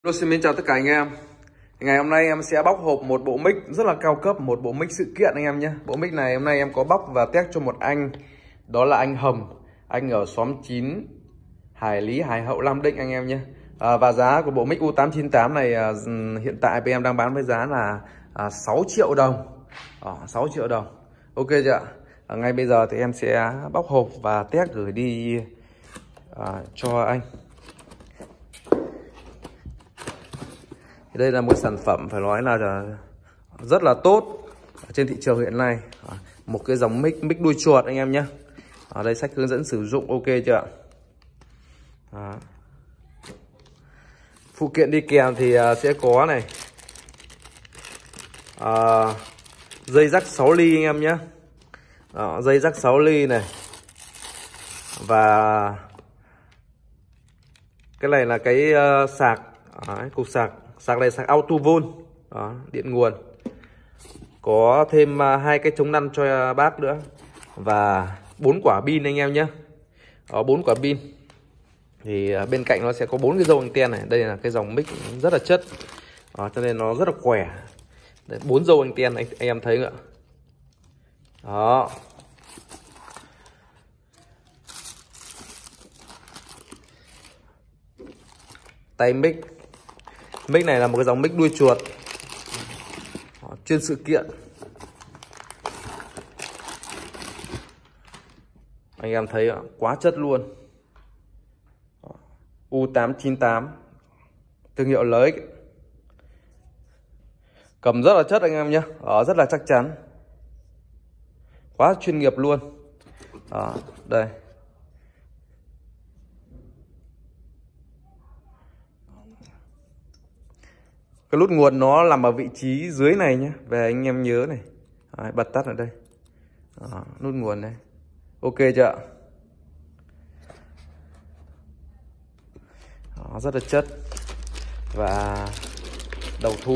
Xin mến chào tất cả anh em. Ngày hôm nay em sẽ bóc hộp một bộ mic rất là cao cấp, một bộ mic sự kiện anh em nhé. Bộ mic này hôm nay em có bóc và test cho một anh, đó là anh Hồng, anh ở xóm 9 Hải Lý, Hải Hậu, Nam Định anh em nhé. Và giá của bộ mic U898 này hiện tại bên em đang bán với giá là 6 triệu đồng. 6 triệu đồng. Ok chưa ạ? Ngay bây giờ thì em sẽ bóc hộp và test gửi đi cho anh. Đây là một sản phẩm phải nói là rất là tốt trên thị trường hiện nay. Một cái dòng mic đuôi chuột anh em nhé. Ở đây sách hướng dẫn sử dụng, ok chưa ạ? Phụ kiện đi kèm thì sẽ có này, dây rắc 6 ly anh em nhé. Dây rắc 6 ly này. Và cái này là cái sạc, cục sạc. Sạc này sạc auto volt, điện nguồn. Có thêm 2 cái chống lăn cho bác nữa. Và 4 quả pin anh em nhé. 4 quả pin. Thì bên cạnh nó sẽ có 4 cái dâu anten này. Đây là cái dòng mic rất là chất, cho nên nó rất là khỏe. Đấy, 4 dâu anten anh em thấy không ạ? Đó. Tay mic. Mic này là một cái dòng mic đuôi chuột chuyên sự kiện. Anh em thấy quá chất luôn. U898 thương hiệu LX. Cầm rất là chất anh em nhé, rất là chắc chắn, quá chuyên nghiệp luôn. Đây. Cái nút nguồn nó nằm ở vị trí dưới này nhé. Về anh em nhớ này. Bật tắt ở đây. Nút nguồn này. Ok chưa? Rất là chất. Và đầu thu.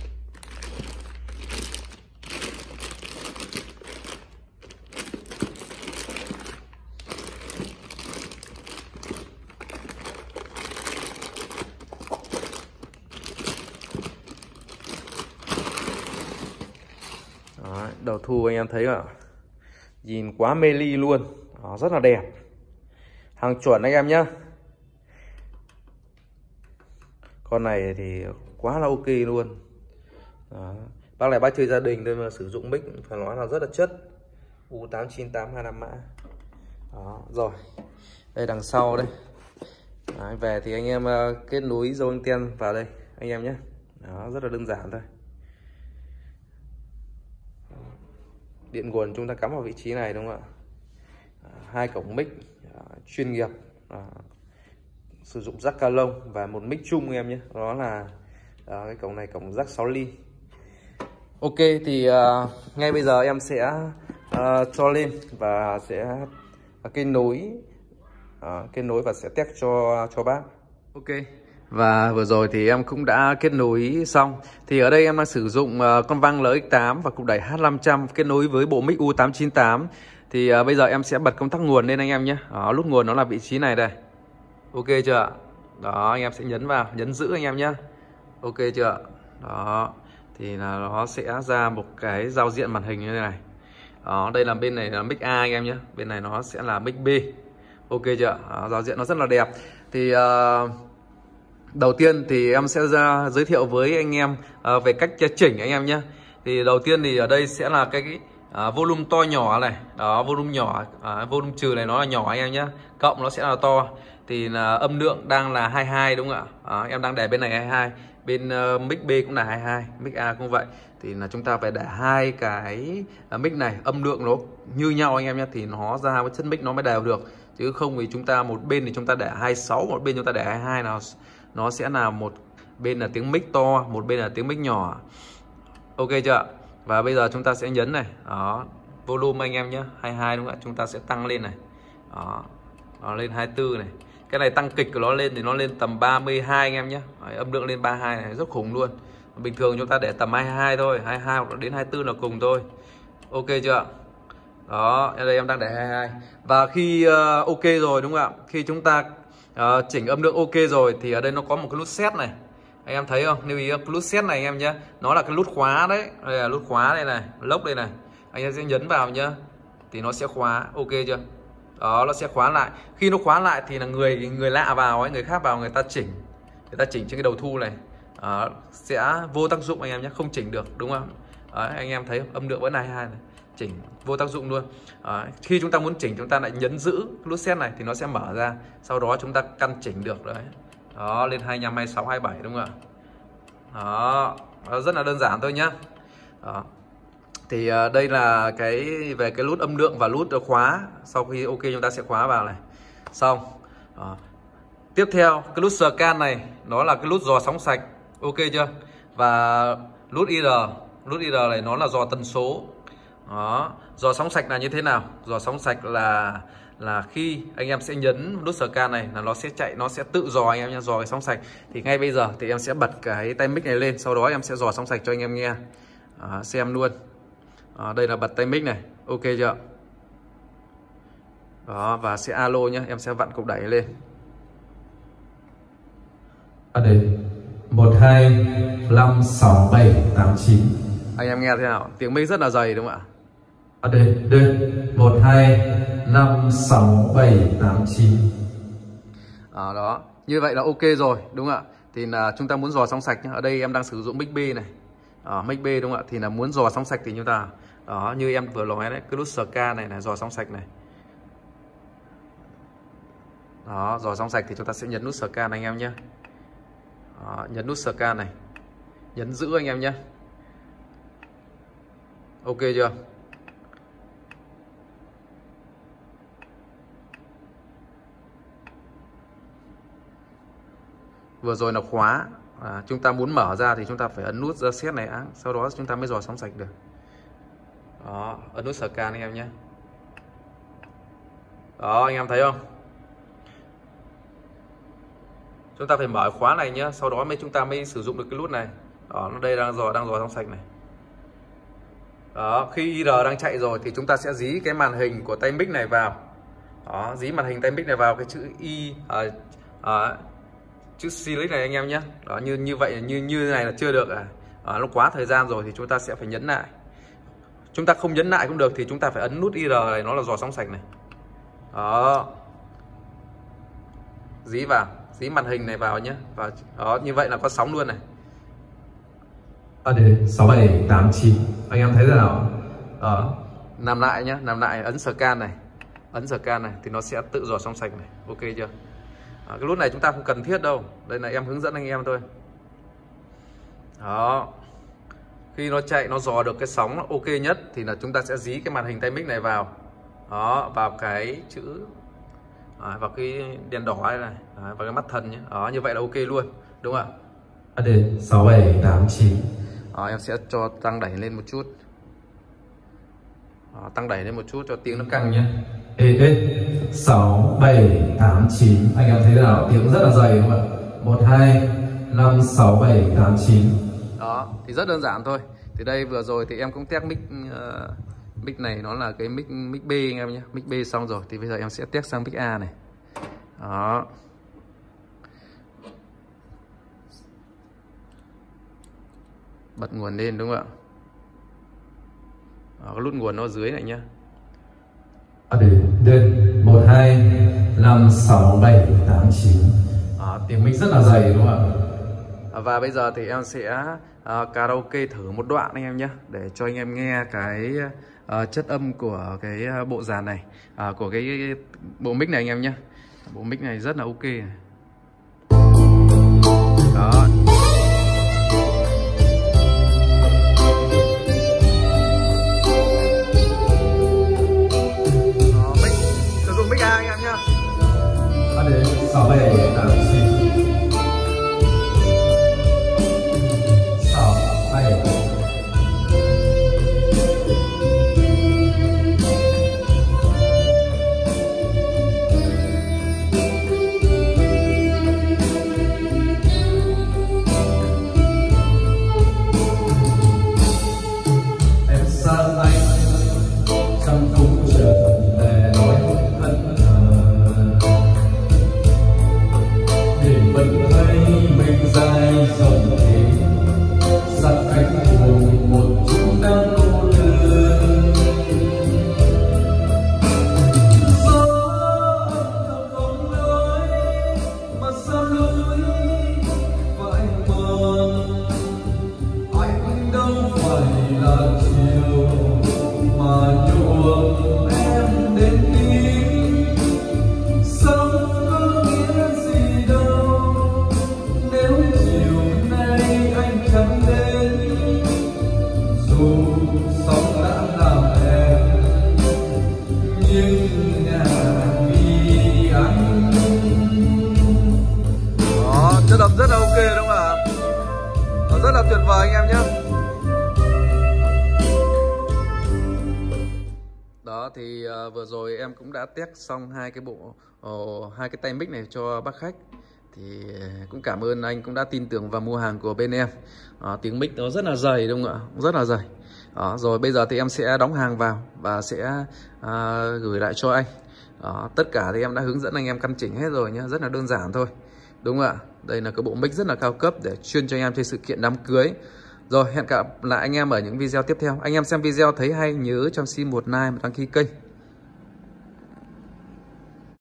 Đầu thu anh em thấy ạ, nhìn quá mê ly luôn. Rất là đẹp, hàng chuẩn anh em nhé. Con này thì quá là ok luôn. Bác này bác chơi gia đình thôi mà sử dụng mic phải nói là rất là chất. U898 25 mã. Rồi đây đằng sau đây. Về thì anh em kết nối dâu anten vào đây anh em nhé. Rất là đơn giản thôi. Điện nguồn chúng ta cắm vào vị trí này đúng không ạ? 2 cổng mic chuyên nghiệp, sử dụng jack ca lông và một mic chung em nhé. Đó là cái cổng này, cổng jack 6 ly. Ok thì ngay bây giờ em sẽ cho lên và sẽ kết nối và sẽ test cho bác. Ok. Và vừa rồi thì em cũng đã kết nối xong. Thì ở đây em đang sử dụng con vang LX8 và cục đẩy H500 kết nối với bộ mic U898. Thì bây giờ em sẽ bật công tắc nguồn lên anh em nhé. Nút nguồn nó là vị trí này đây. Ok chưa ạ? Đó, anh em sẽ nhấn vào, nhấn giữ anh em nhé. Ok chưa ạ? Đó. Thì là nó sẽ ra một cái giao diện màn hình như thế này. Đó, đây là bên này là mic A anh em nhé. Bên này nó sẽ là mic B. Ok chưa ạ? Đó, giao diện nó rất là đẹp. Thì đầu tiên thì em sẽ giới thiệu với anh em về cách chỉnh anh em nhé. Thì đầu tiên thì ở đây sẽ là cái volume to nhỏ này. Đó, volume nhỏ, volume trừ này nó là nhỏ anh em nhé. Cộng nó sẽ là to. Thì là âm lượng đang là 22 đúng không ạ? Em đang để bên này 22. Bên mic B cũng là 22, mic A cũng vậy. Thì là chúng ta phải để hai cái mic này âm lượng nó như nhau anh em nhé. Thì nó ra với chất mic nó mới đều được. Chứ không thì chúng ta một bên thì chúng ta để 26, một bên chúng ta để 22 nào nó sẽ là một bên là tiếng mic to, một bên là tiếng mic nhỏ. Ok chưa? Và bây giờ chúng ta sẽ nhấn này. Đó, volume anh em nhé, 22 đúng không ạ? Chúng ta sẽ tăng lên này. Đó, nó lên 24 này. Cái này tăng kịch của nó lên thì nó lên tầm 32 anh em nhé. Đấy, âm lượng lên 32 này rất khủng luôn. Bình thường chúng ta để tầm 22 thôi, 22 hoặc đến 24 là cùng thôi. Ok chưa? Đó, ở đây em đang để 22. Và khi ok rồi đúng không ạ? Khi chúng ta chỉnh âm lượng ok rồi thì ở đây nó có một cái nút set này. Anh em thấy không? Lưu ý cái nút set này anh em nhé, nó là cái nút khóa đấy, đây là nút khóa đây này, lốc đây này, anh em sẽ nhấn vào nhá thì nó sẽ khóa, ok chưa? Đó, nó sẽ khóa lại. Khi nó khóa lại thì là người lạ vào ấy, người khác vào người ta chỉnh trên cái đầu thu này sẽ vô tác dụng anh em nhé, không chỉnh được, đúng không? Đấy, anh em thấy âm lượng vẫn hai này, chỉnh vô tác dụng luôn. Khi chúng ta muốn chỉnh, chúng ta lại nhấn giữ nút set này thì nó sẽ mở ra, sau đó chúng ta căn chỉnh được đấy. Đó, lên 25, 26, 27 đúng không ạ? Đó, rất là đơn giản thôi nhá. Đó. Thì đây là về cái nút âm lượng và nút khóa. Sau khi ok chúng ta sẽ khóa vào này. Xong. Tiếp theo cái nút scan này nó là cái nút dò sóng sạch, ok chưa? Và nút IR này nó là dò tần số. Đó, dò sóng sạch là như thế nào? Dò sóng sạch là khi anh em sẽ nhấn nút scan này là nó sẽ chạy, nó sẽ tự dò anh em nhé, dò cái sóng sạch. Thì ngay bây giờ thì em sẽ bật cái tay mic này lên, sau đó em sẽ dò sóng sạch cho anh em nghe. Xem luôn. Đây là bật tay mic này, ok chưa? Đó, và sẽ alo nhé, em sẽ vặn cục đẩy lên. Đây 1 2 5 6 7 8 9. Anh em nghe thế nào? Tiếng mic rất là dày đúng không ạ? Đây 1 2 5 6 7 8 9. Đó, như vậy là ok rồi đúng không ạ? Thì là chúng ta muốn dò sóng sạch nhé. Ở đây em đang sử dụng mic B này. Mic B đúng không ạ? Thì là muốn dò sóng sạch thì chúng ta như em vừa nói đấy, cái nút scan này là dò sóng sạch này. Đó, dò sóng sạch thì chúng ta sẽ nhấn nút scan anh em nhé. Nhấn nút scan này, nhấn giữ anh em nhé, ok chưa? Vừa rồi là khóa, chúng ta muốn mở ra thì chúng ta phải ấn nút reset này, sau đó chúng ta mới dò sóng sạch được. Đó, ấn nút scan anh em nhé. Đó, anh em thấy không? Chúng ta phải mở khóa này nhé, sau đó chúng ta mới sử dụng được cái nút này. Đó, nó đây đang dò sóng sạch này. Đó, khi IR đang chạy rồi thì chúng ta sẽ dí cái màn hình của tay mic này vào. Đó, dí màn hình tay mic này vào cái chữ chữ select này anh em nhé. Đó, như vậy như này là chưa được nó quá thời gian rồi thì chúng ta sẽ phải nhấn lại. Chúng ta không nhấn lại cũng được thì chúng ta phải ấn nút IR này, nó là dò sóng sạch này. Đó, dí vào, dí màn hình này vào nhé. Và đó, như vậy là có sóng luôn này. Đây 6 7 8 9. Anh em thấy thế nào? Đó, làm lại nhé, làm lại, ấn scan này, ấn scan này thì nó sẽ tự dò sóng sạch này, ok chưa? Cái nút này chúng ta không cần thiết đâu, đây là em hướng dẫn anh em thôi. Đó, khi nó chạy, nó dò được cái sóng ok nhất thì là chúng ta sẽ dí cái màn hình tay mic này vào. Đó, vào cái chữ vào cái đèn đỏ này, vào cái mắt thần nhé. Đó, như vậy là ok luôn, đúng không ạ? Đây 6 7 8 9. Em sẽ cho tăng đẩy lên một chút. Tăng đẩy lên một chút cho tiếng nó căng nhé. 6 7 8 9. Anh em thấy thế nào? Tiếng rất là dày đúng không ạ? 1 2 5 6 7 8 9. Đó, thì rất đơn giản thôi. Thì đây vừa rồi thì em cũng test mic này, nó là cái mic B anh em nhé. Mic B xong rồi thì bây giờ em sẽ test sang mic A này. Đó. Bật nguồn lên đúng không ạ? Cái nút nguồn nó ở dưới này nhá. Đây 1 2 5 6 7 8 9. Tiếng mic rất là dày đúng không ạ? Và bây giờ thì em sẽ karaoke thử một đoạn anh em nhé, để cho anh em nghe cái chất âm của cái bộ dàn này, của cái bộ mic này anh em nhé. Bộ mic này rất là ok này. Đó. Sử dụng mic A anh em nhé. 6 7 8 9. 6 7. là tuyệt vời anh em nhé. Đó thì vừa rồi em cũng đã test xong hai cái tay mic này cho bác khách. Thì cũng cảm ơn anh cũng đã tin tưởng và mua hàng của bên em. Tiếng mic nó rất là dày đúng không ạ? Rất là dày. Rồi bây giờ thì em sẽ đóng hàng vào và sẽ gửi lại cho anh. Tất cả thì em đã hướng dẫn anh em căn chỉnh hết rồi nhé. Rất là đơn giản thôi. Đúng không ạ? Đây là cái bộ mic rất là cao cấp để chuyên cho anh em chơi sự kiện đám cưới. Rồi hẹn gặp lại anh em ở những video tiếp theo. Anh em xem video thấy hay nhớ cho xin một like và đăng ký kênh.